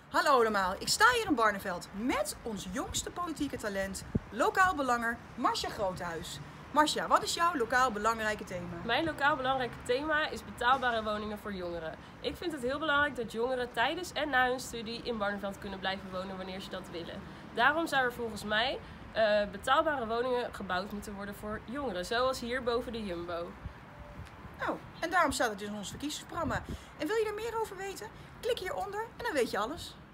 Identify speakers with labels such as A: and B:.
A: Hallo allemaal, ik sta hier in Barneveld met ons jongste politieke talent, lokaal belanger Marcia Groothuis. Marcia, wat is jouw lokaal belangrijke thema?
B: Mijn lokaal belangrijke thema is betaalbare woningen voor jongeren. Ik vind het heel belangrijk dat jongeren tijdens en na hun studie in Barneveld kunnen blijven wonen wanneer ze dat willen. Daarom zou er volgens mij betaalbare woningen gebouwd moeten worden voor jongeren, zoals hier boven de Jumbo.
A: Nou, en daarom staat het dus in ons verkiezingsprogramma. En wil je er meer over weten? Klik hieronder en dan weet je alles.